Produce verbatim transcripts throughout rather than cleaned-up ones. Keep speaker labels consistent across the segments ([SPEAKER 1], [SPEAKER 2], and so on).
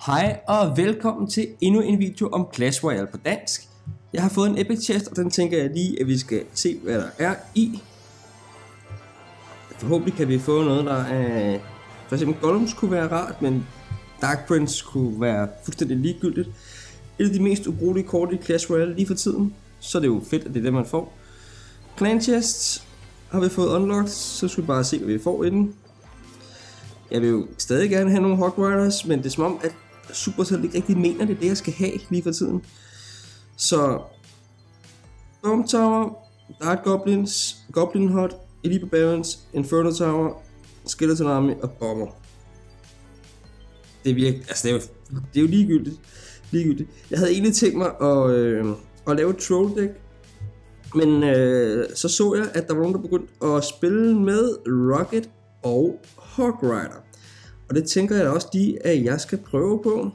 [SPEAKER 1] Hej og velkommen til endnu en video om Clash Royale på dansk. Jeg har fået en epic chest, og den tænker jeg lige, at vi skal se, hvad der er i. Forhåbentlig kan vi få noget, der er... For eksempel Golems kunne være rart, men Dark Prince kunne være fuldstændig ligegyldigt. Et af de mest ubrugelige kort i Clash Royale lige for tiden, så er det jo fedt, at det er det, man får. Clan Chests har vi fået unlocked, så skal vi bare se, hvad vi får i den. Jeg vil jo stadig gerne have nogle Hog Riders, men det er som om, at Supercell ikke rigtig mener, det er det, jeg skal have lige for tiden. Så Bomb Tower, Dark Goblins, Goblin Hut, Elite Barbarians, Inferno Tower, Skeleton Army og Bomber. Det er virkelig, altså det er jo, det er jo ligegyldigt. ligegyldigt. Jeg havde egentlig tænkt mig at, øh, at lave et troll deck, men øh, så så jeg, at der var nogen, der begyndte at spille med Rocket og Hog Rider. Og det tænker jeg også lige, at jeg skal prøve på.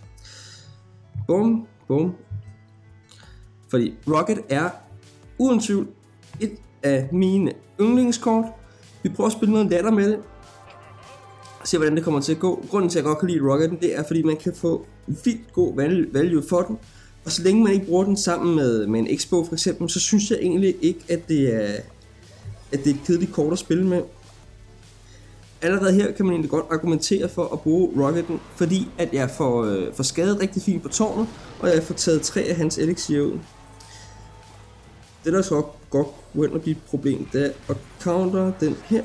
[SPEAKER 1] Bum, bum. Fordi Rocket er uden tvivl et af mine yndlingskort. Vi prøver at spille noget latter med det. Se hvordan det kommer til at gå. Grunden til at jeg godt kan lide Rocketen, det er fordi man kan få vildt god value for den. Og så længe man ikke bruger den sammen med, med en Expo for eksempel, så synes jeg egentlig ikke, at det er, at det er et kedeligt kort at spille med. Allerede her kan man egentlig godt argumentere for at bruge Rocketen, fordi at jeg får, øh, får skadet rigtig fint på tårnet, og jeg får taget tre af hans elixir ud. Det der så godt gå hen og blive et problem, det er at counter den her.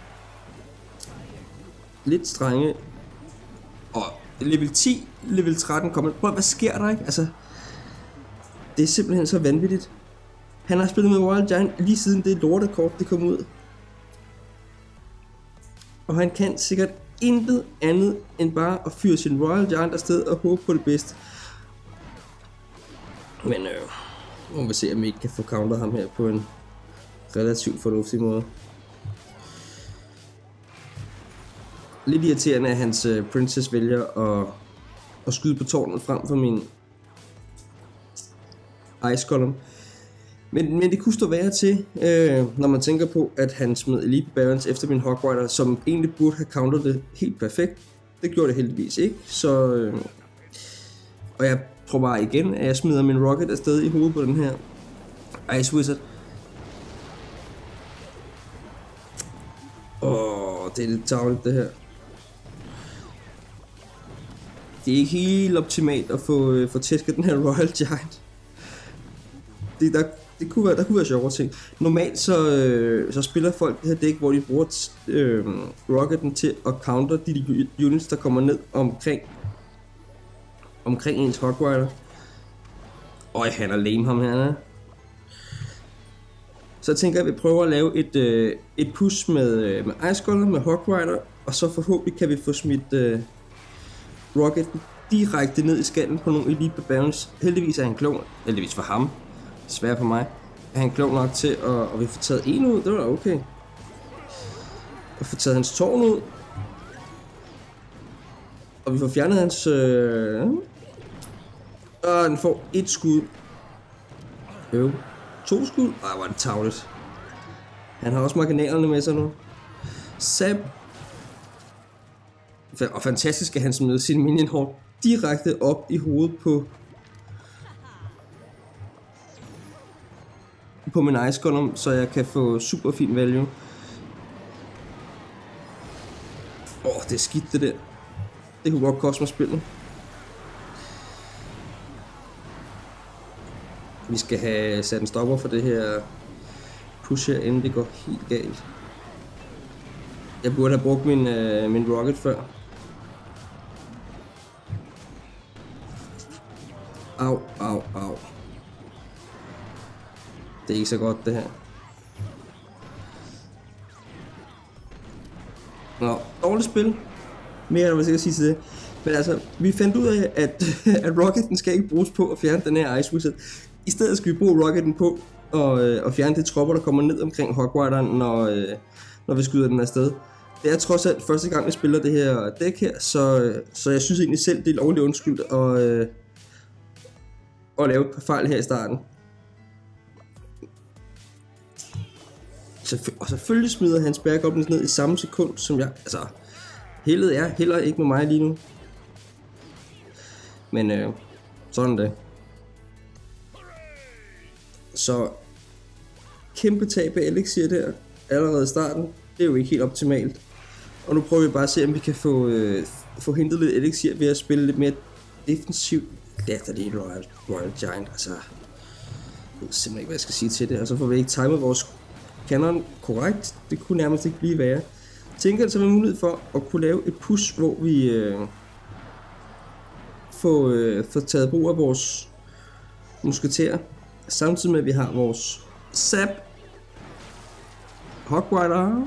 [SPEAKER 1] Lidt strenge. Og level ti, level tretten kommer. Prøv, hvad sker der, ikke? Altså, det er simpelthen så vanvittigt. Han har spillet med Royal Giant lige siden det lortekort det kom ud. Og han kan sikkert intet andet end bare at fyre sin Royal Giant afsted og håbe på det bedste. Men øh, nu må vi se, om vi ikke kan få counter ham her på en relativt fornuftig måde. Lidt irriterende, at hans øh, princess vælger at, at skyde på tårnet frem for min Ice Golem. Men, men det kunne stå værre til, øh, når man tænker på, at han smed Elite Barons efter min Hog Rider, som egentlig burde have countet det helt perfekt. Det gjorde det heldigvis ikke, så... Øh, og jeg tror bare igen, at jeg smider min Rocket afsted i hovedet på den her Ice Wizard. Åh, det er lidt tarveligt det her. Det er ikke helt optimalt at få, øh, få tæsket den her Royal Giant. Det, der, det kunne være, der kunne være sjovere ting. Normalt så, øh, så spiller folk det her dæk, hvor de bruger øh, Rocketen til at counter de units, der kommer ned omkring, omkring ens Hog Rider. Øj, han er lame ham her. Så jeg tænker, at vi prøver at lave et, øh, et push med, øh, med Ice Golem, med Hog Rider, og så forhåbentlig kan vi få smidt øh, Rocketen direkte ned i skallen på nogle Elite Barbarians. Heldigvis er han klog, heldigvis for ham. Svært for mig. Er han klog nok til at, at vi får taget en ud? Det var da okay. Og få taget hans tårn ud. Og vi får fjernet hans... Øh... Og den får et skud. Øv. To skud? Ej, hvor er det tarveligt. Han har også marginalerne med sig nu. Sab. Og fantastisk at han smider sin minion horde direkte op i hovedet på... på min Ice Golem, så jeg kan få super fin value. Åh, oh, det er skidt det der. Det kunne godt koste mig spillet. Vi skal have sat en stopper for det her push her, inden det går helt galt. Jeg burde have brugt min, uh, min Rocket før. Au, au, au. Det er ikke så godt det her. Nå, dårligt spil. Mere end hvad jeg skal sige til det. Men altså, vi fandt ud af, at, at Rocketen skal ikke bruges på at fjerne den her Ice Wizard. I stedet skal vi bruge Rocketen på at, at fjerne de tropper, der kommer ned omkring Hog Rideren, når, når vi skyder den afsted. Det er trods alt første gang, vi spiller det her dæk her, så, så jeg synes egentlig selv, det er lovligt undskyldt at, at lave et par fejl her i starten. Og selvfølgelig smider hans bærgoblins ned i samme sekund som jeg. Altså, heldet er heller ikke med mig lige nu. Men øh, sådan det. Så kæmpe tab af elixir der allerede i starten. Det er jo ikke helt optimalt. Og nu prøver vi bare at se, om vi kan få, øh, få hentet lidt elixir ved at spille lidt mere defensivt. Ja, det er Royal, Royal Giant, altså. Jeg ved simpelthen ikke, hvad jeg skal sige til det. Og så får vi ikke timet vores cannon korrekt. Det kunne nærmest ikke blive værre. Tænker altså, vi har mulighed for at kunne lave et push, hvor vi øh, får, øh, får taget brug af vores musketerer. Samtidig med, at vi har vores Zap Hogrider.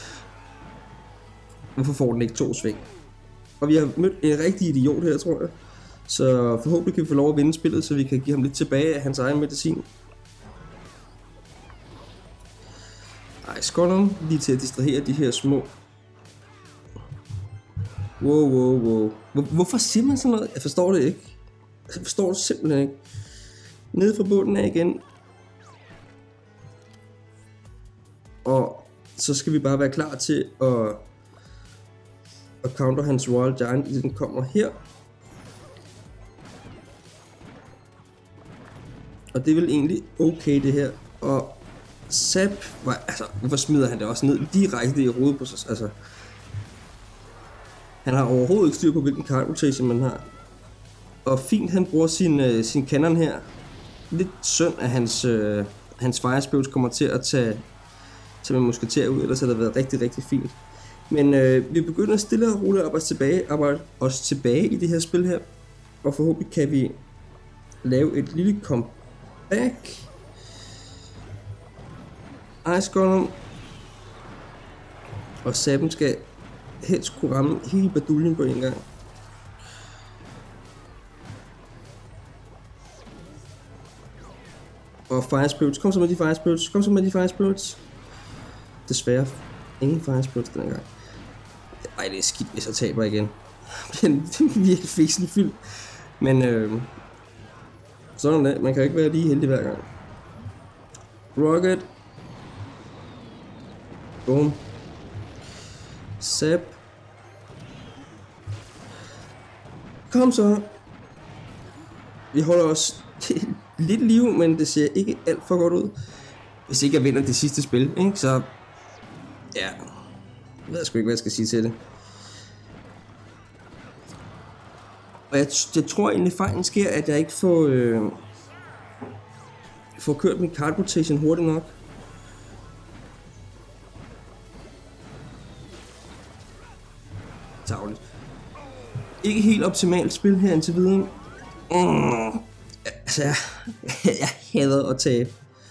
[SPEAKER 1] Hvorfor får den ikke to sving? Og vi har mødt en rigtig idiot her, tror jeg. Så forhåbentlig kan vi få lov at vinde spillet, så vi kan give ham lidt tilbage af hans egen medicin. Ej, Skolum lige til at distrahere de her små. Wow, wow, wow. Hvor, hvorfor siger man sådan noget? Jeg forstår det ikke. Jeg forstår det simpelthen ikke. Nede fra bunden af igen. Og så skal vi bare være klar til at, at counter hans Royal Giant, i den kommer her. Og det er vel egentlig okay det her. Og Zap, altså hvorfor smider han det også ned direkte i hovedet på sig? Altså, han har overhovedet ikke styr på, hvilken card rotation man har. Og fint han bruger sin, øh, sin cannon her. Lidt synd at hans, øh, hans fire spells kommer til at tage, tage med musketerer ud, ellers har det været rigtig, rigtig fint. Men øh, vi begynder stille og roligt at arbejde, tilbage, arbejde os tilbage i det her spil her. Og forhåbentlig kan vi lave et lille comeback. Ice Golem og Zappen skal helst kunne ramme hele baduljen på en gang. Og Fire Spirits, kom så med de Fire Spirits, kom så med de Fire Spirits. Desværre ingen Fire Spirits den gang. Ej, det er skidt, hvis jeg taber igen. Det er virkelig fæsende fyld. Men øh, sådan det, man kan ikke være lige heldig hver gang. Rocket. Boom. Zap. Kom så. Vi holder os lidt liv, men det ser ikke alt for godt ud. Hvis ikke jeg vinder det sidste spil, ikke? Så ja, jeg ved sgu ikke, hvad jeg skal sige til det. Og jeg, jeg tror egentlig fejlen sker, at jeg ikke får øh, får kørt min card rotation hurtigt nok. Tavligt. Ikke helt optimalt spil her indtil videre. Mm. Altså, jeg, jeg hader at tabe.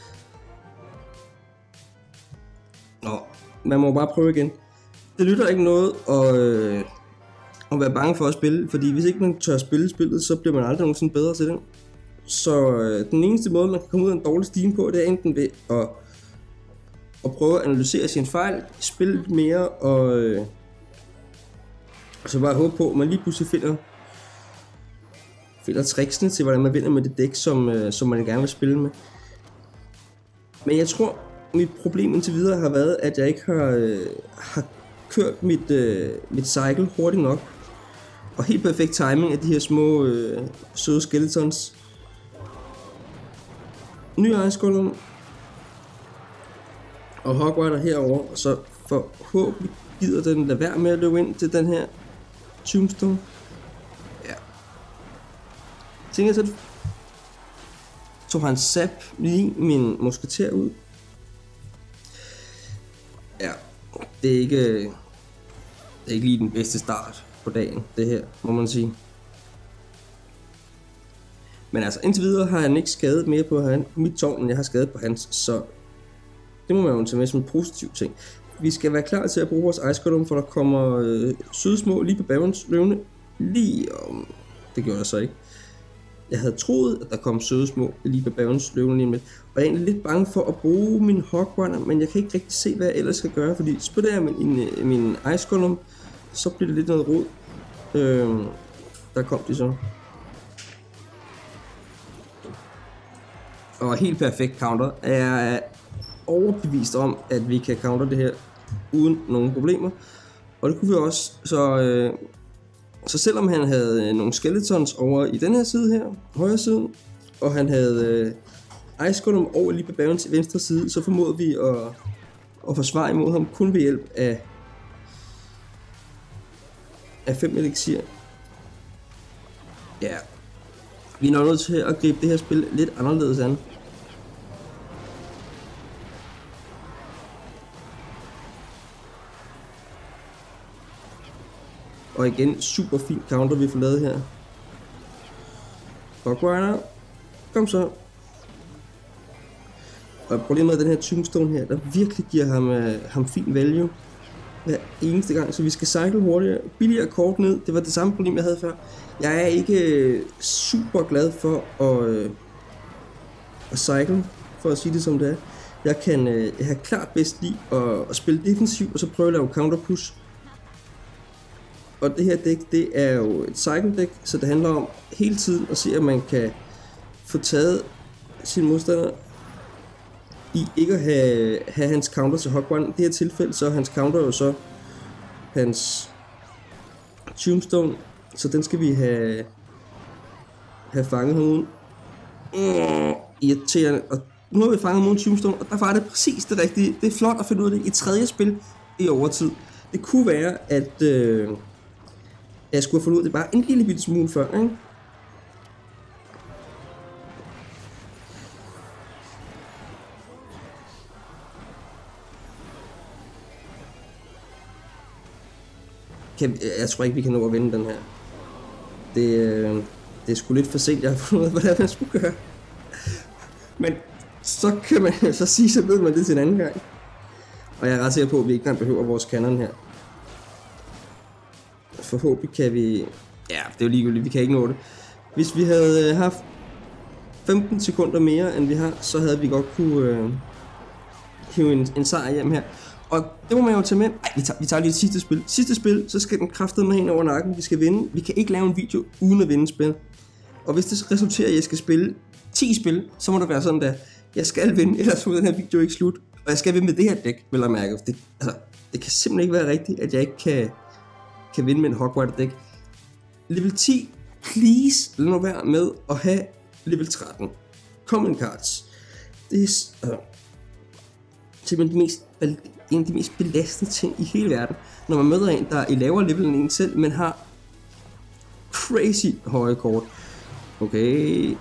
[SPEAKER 1] Nå, man må bare prøve igen. Det lytter ikke noget at, øh, at være bange for at spille, fordi hvis ikke man tør spille spillet, så bliver man aldrig nogensinde bedre til det. Så øh, den eneste måde, man kan komme ud af en dårlig stime på, det er enten ved at, at prøve at analysere sine fejl, spille lidt mere, og, øh, og så bare håbe på, at man lige pludselig finder finder tricksene til, hvordan man vinder med det dæk, som, øh, som man gerne vil spille med. Men jeg tror, mit problem indtil videre har været, at jeg ikke har, øh, har kørt mit, øh, mit cycle hurtigt nok. Og helt perfekt timing af de her små øh, søde skeletons. Ny Ice Golem. Og Hogrider herover, og så forhåbentlig gider den lade være med at løbe ind til den her Tombstone. Ja. Tænker så, tog han Zap lige min musketer ud. Ja, det er ikke, det er ikke lige den bedste start på dagen, det her, må man sige. Men altså, indtil videre har han ikke skadet mere på, han, på mit tårn, end jeg har skadet på hans, så det må man jo tage med som en positiv ting. Vi skal være klar til at bruge vores Ice Golem, for der kommer øh, sødsmå lige på Barons løvende. Lige om... Det gjorde der så ikke. Jeg havde troet, at der kom sødsmå lige på Barons løvende lige med. Og jeg er egentlig lidt bange for at bruge min Hogrider, men jeg kan ikke rigtig se, hvad jeg ellers skal gøre, fordi spiller jeg min, min Ice Golem, så bliver det lidt noget rod. Øh, der kom de så. Og helt perfekt counter. Jeg er overbevist om, at vi kan counter det her uden nogen problemer. Og det kunne vi også. Så øh, Så selvom han havde nogle skeletons over i den her side her, højre side, og han havde øh, Ice Golem over lige på bavens venstre side, så formåede vi at, at forsvare imod ham kun ved hjælp af, af fem elixir. Ja, vi er nok nødt til at gribe det her spil lidt anderledes an. Og igen, super fint counter vi får lavet her. Hogrider, kom så. Og problemet med den her Tombstone her, der virkelig giver ham, uh, ham fin value hver eneste gang, så vi skal cycle hurtigere, billigere kort ned. Det var det samme problem jeg havde før. Jeg er ikke uh, super glad for at, uh, at cycle, for at sige det som det er. Jeg kan uh, jeg har klart bedst lide at, at spille defensiv, og så prøve at lave counter push. Og det her dæk, det er jo et cycle dæk, så det handler om hele tiden at se, at man kan få taget sin modstander i ikke at have, have hans counter til Hogrider. I det her tilfælde, så er hans counter jo så hans Tombstone, så den skal vi have, have fanget herude. Mm, irriterende. Og nu har vi fanget mod Tombstone, og der var det præcis det rigtige. Det er flot at finde ud af det i tredje spil i overtid. Det kunne være, at øh, jeg skulle have fundet ud af det bare en lille bitte smule før, ikke? Kan, jeg tror ikke, vi kan nå at vinde den her. Det, øh, det er sgu lidt for sent, jeg har fundet ud af, hvad man skulle gøre. Men så kan man så sige, så ved man det til en anden gang. Og jeg er ret sikker på, at vi ikke engang behøver vores kanon her. Forhåbentlig kan vi... Ja, det er jo ligegyldigt, vi kan ikke nå det. Hvis vi havde haft femten sekunder mere, end vi har, så havde vi godt kunne øh, hive en, en sejr hjem her. Og det må man jo tage med. Ej, vi tager, vi tager lige det sidste spil. Sidste spil, så skal den kraftedeme hen over nakken. Vi skal vinde. Vi kan ikke lave en video uden at vinde spil. Og hvis det resulterer i, at jeg skal spille ti spil, så må det være sådan der. Jeg skal vinde, ellers får den her video ikke slut. Og jeg skal vinde med det her dæk, vil jeg mærke. Det, altså, det kan simpelthen ikke være rigtigt, at jeg ikke kan, kan vinde med en Hogrider dæk. Level ti, please, lad nu være med at have level tretten. Common cards. Det er altså, simpelthen det mest, en af de mest belastende ting i hele verden, når man møder en, der er i lavere level end en selv, men har crazy høje kort. Okay.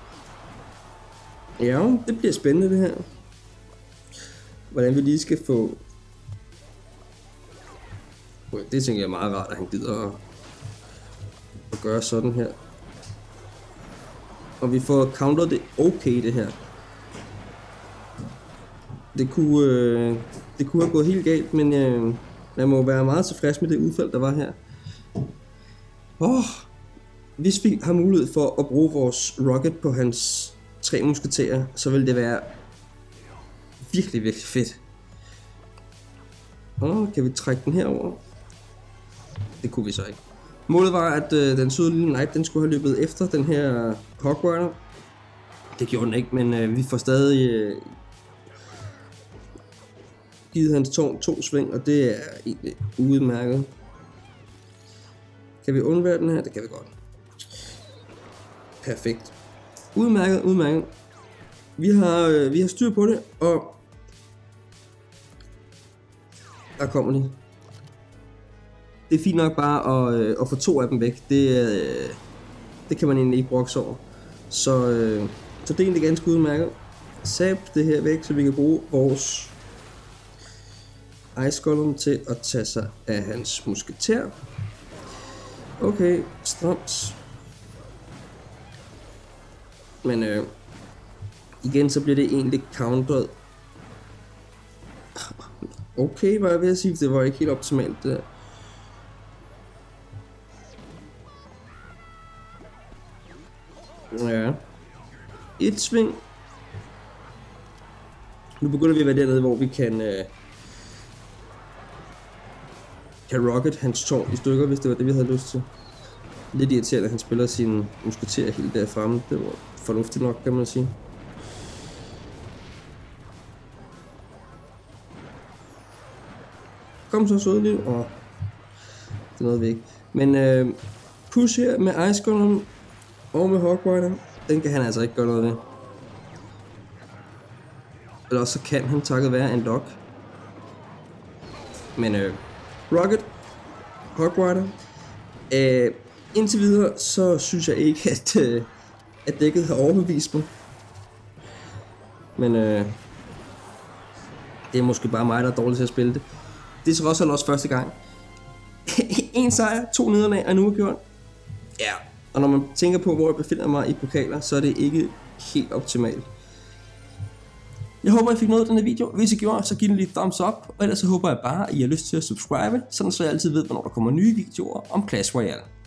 [SPEAKER 1] Ja, det bliver spændende det her. Hvordan vi lige skal få... Det tænker jeg er meget rart, at han gider at, at gøre sådan her. Og vi får counteret det okay det her. Det kunne, øh, det kunne have gået helt galt, men øh, jeg må være meget tilfreds med det udfald, der var her. Oh, hvis vi har mulighed for at bruge vores rocket på hans tre musketerer, så vil det være virkelig, virkelig fedt. Og oh, kan vi trække den herover? Det kunne vi så ikke. Målet var, at øh, den søde lille knight, den skulle have løbet efter den her Hogrider. Det gjorde den ikke, men øh, vi får stadig øh, givet hans tårn to sving, og det er egentlig udmærket. Kan vi undvære den her? Det kan vi godt. Perfekt. Udmærket, udmærket. Vi har, øh, vi har styr på det, og der kommer de. Det er fint nok bare at, øh, at få to af dem væk. Det, øh, det kan man egentlig ikke brokse over. Så, øh, så det er egentlig ganske udmærket. Sab det her væk, så vi kan bruge vores Ice Golem til at tage sig af hans musketer. Okay, stramt. Men øh, igen, så bliver det egentlig counteret. Okay, var jeg ved at sige, det var ikke helt optimalt det der. Ja. Et sving. Nu begynder vi at være dernede, hvor vi kan øh, kan rocket hans tårn i stykker, hvis det var det, vi havde lyst til. Lidt irriterende, at han spiller sin musketer helt der fremme. Det var fornuftigt nok, kan man sige. Kom så, søde liv. Åh, det er noget væk. Men øh, push her med Ice Gunner og med Hogrider, den kan han altså ikke gøre noget ved. Eller også så kan han takket være en lock. Men øh, Rocket, Hogrider, øh, indtil videre så synes jeg ikke at, øh, at dækket har overbevist mig. Men øh, det er måske bare mig, der er dårlig til at spille det. Det er så også også første gang. En sejr, to nederlag og en uafgjort. Ja, og når man tænker på, hvor jeg befinder mig i pokaler, så er det ikke helt optimalt. Jeg håber, I fik noget af denne video. Hvis I gjorde, så giv den lige thumbs up. Og ellers så håber jeg bare, at I har lyst til at subscribe, sådan så jeg altid ved, hvornår der kommer nye videoer om Clash Royale.